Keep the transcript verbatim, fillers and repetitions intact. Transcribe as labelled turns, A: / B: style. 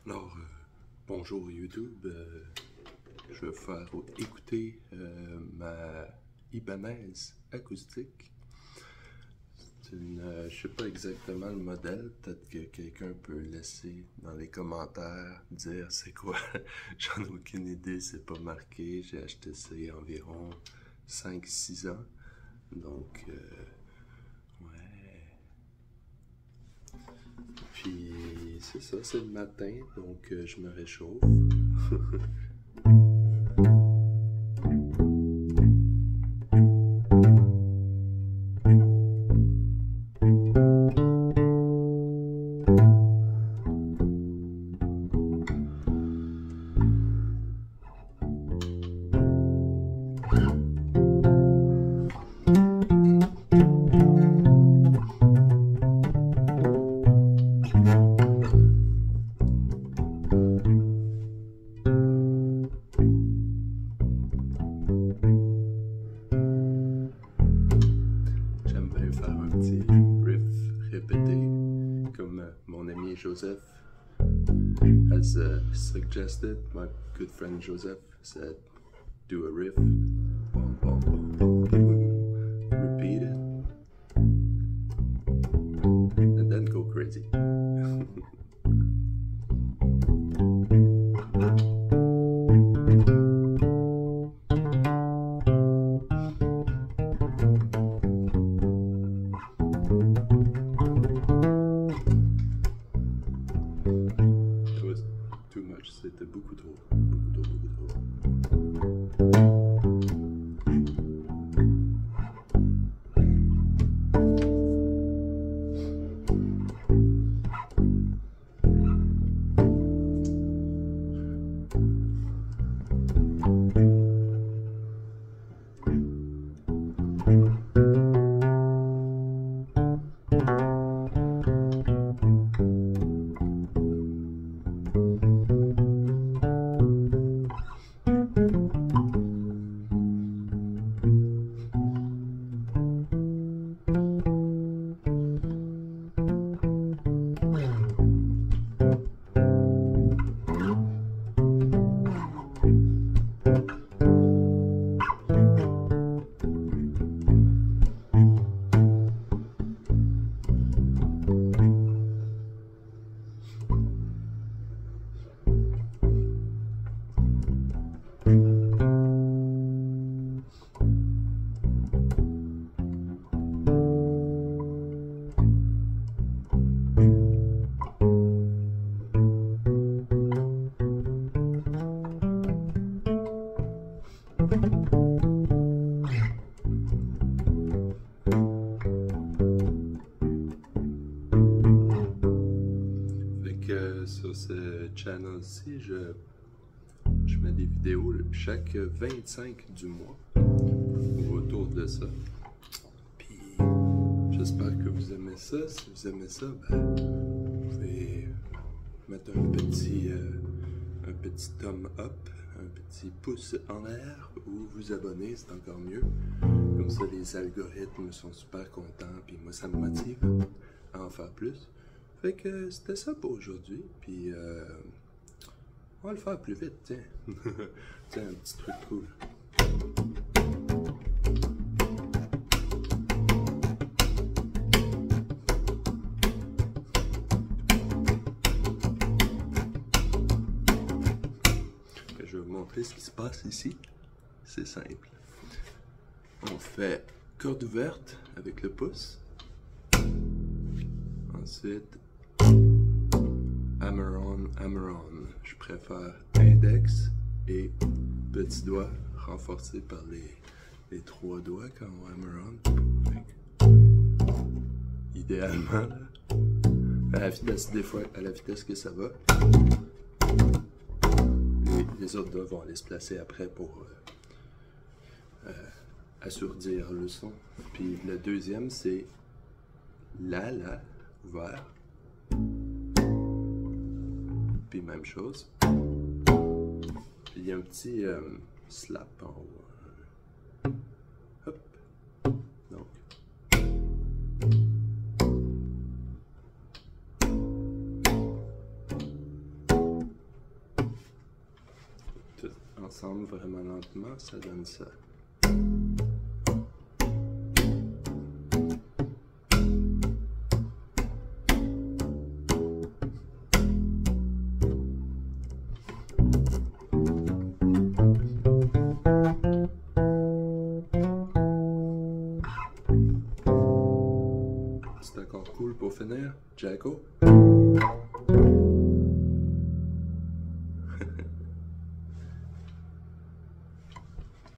A: Alors, euh, bonjour YouTube, euh, je vais vous faire écouter euh, ma Ibanez acoustique. C'est une, euh, je sais pas exactement le modèle, peut-être que quelqu'un peut laisser dans les commentaires dire c'est quoi. J'en ai aucune idée, c'est pas marqué. J'ai acheté ça il y a environ cinq six ans. Donc, euh, ouais. Puis, c'est ça, c'est le matin, donc euh, je me réchauffe. J'aime bien faire un petit riff répété, comme uh, mon ami Joseph has uh, suggested. My good friend Joseph said, do a riff, boom, boom, boom, boom, boom, repeat it, and then go crazy. Too much, c'était beaucoup trop, beaucoup trop, beaucoup trop. Fait que sur ce channel-ci, je, je mets des vidéos chaque vingt-cinq du mois, ou autour de ça. Puis j'espère que vous aimez ça. Si vous aimez ça, ben, vous pouvez mettre un petit, euh, un petit thumb up, un petit pouce en l'air, ou vous abonner, c'est encore mieux. Comme ça, les algorithmes sont super contents, puis moi, ça me motive à en faire plus. Fait que c'était ça pour aujourd'hui, puis euh, on va le faire plus vite, tiens. Tiens, un petit truc cool. Je vais vous montrer ce qui se passe ici. C'est simple. On fait corde ouverte avec le pouce. Ensuite, hammer on, hammer on. Je préfère index et petit doigt renforcé par les, les trois doigts quand on hammer on. Idéalement, là, à la vitesse des fois, à la vitesse que ça va. Les, les autres doigts vont aller se placer après pour euh, euh, assourdir le son. Puis le deuxième, c'est la, la, ouvert. Puis même chose. Puis il y a un petit euh, slap en haut. Hop. Donc. ensemble vraiment lentement, ça donne ça. C'est encore cool pour finir, Jacko.